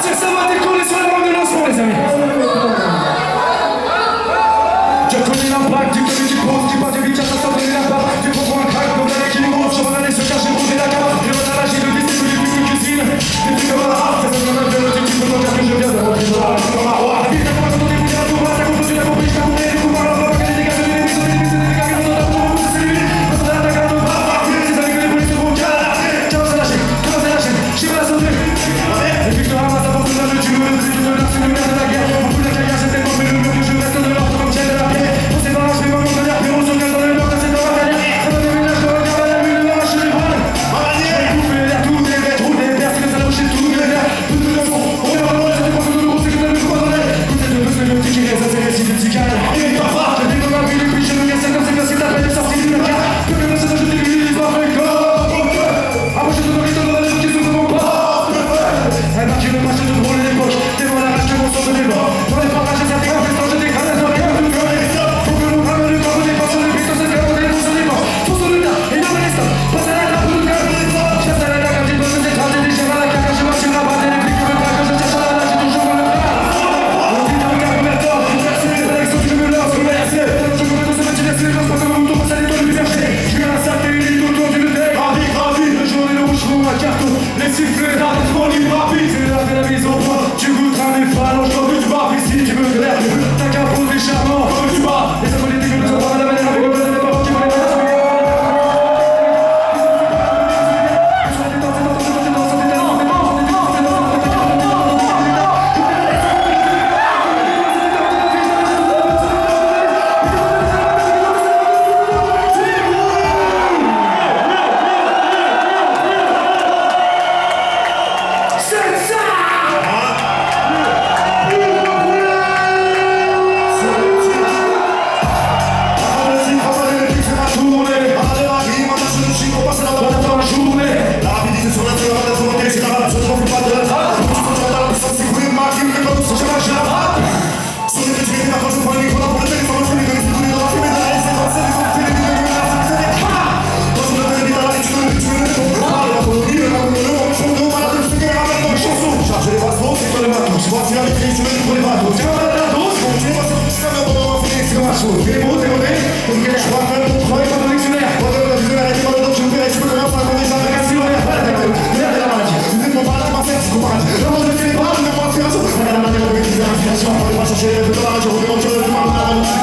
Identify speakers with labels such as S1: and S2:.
S1: partir, ça va décoller sur la bande de lancement, les amis. Je connais l'impact, tu connais du pose, tu parles du vite, ça sort de la part. Tu comprends un crack, comme l'année qui nous monte, sur mon année se cache, j'ai posé la carte. Je vais à la j'ai le disque, c'est du plus cuisine. Des trucs comme la rare, ça sonne comme un vélo, tu peux pas dire que je viens de rentrer dans la comme un roi. La vie, t'as pas besoin de bouger la tour, t'as compris, tu l'as compris, je t'ai compris, les pouvoirs, la voix, les dégâts, les dégâts, les dégâts, les dégâts, les dégâts, c'est lui. Parce que là, t'as qu'à nous pas partir, c'est avec les polices, vont caler. Commence à lâcher, je vais la sauter. Et puis je te ramasse avant de la tu veux, tu veux, c'est le merde de la guerre. Au bout de la carrière, c'est tellement fait le mur que je reste de l'ordre comme tiens de la pierre. On sait pas, je vais pas m'en venir, mais on se casse dans le nord, c'est dans la carrière. Ça va déménager, je regarde à la mule, on arrache les bras. Je vais bouffer l'air, tout les verres, tout les verres, c'est que ça lâche tout les verres. Tout de leçon, on est pas loin, ça dépend de l'euro, c'est que t'as le droit dans l'air. Tout est de deux, c'est le petit qui reste, ça c'est récit de psychiatre. Et pas fort, je dis comme un puis je me casse comme c'est facile, t'as pas de sortie du mercat. Que même ça, je t'utilise, pas fait corps. Ah, moi je te donne les dans les gens qui se font pas. Eh ben, tu veux pas, je te drôle les poches. T'es dans la rage, tu m'en sors de débat. Dans les parages, ça dégrade, je dégrade, dans le cœur, tout le monde. Faut que l'on ramène le corps, on est pas sur le piste, c'est le on est pas sur les bords. Faut sur le tas, et non, mais stop. Passe à la table, pour le cœur. Chasse à la dague, un petit peu, c'est écrasé, déjà à la caca, je marche, je rabatte, les flics, je me braque, je cherche à la nage, j'ai toujours le bras. On dit dans le cœur, comme la torde, merci, les élections, je me lance, comme la RC. Je me mets dans ce match, laisse les gens, pas comme un mouton, passe à l'étoile du berger. Je suis à la salle, t'es une ligne autour du deck. Ravi, le jour et le rouge, font un carton. Les sifflets, arrête, mon libre rapide. C'est la de la mise au point, tu goûteras les phalanges, quand tu vas, ici, tu veux de l'air. T'as qu'un posé charmant, quand tu vas. Les politiques que nous avons à la manière avec le des paroles qui vont les mettre. Je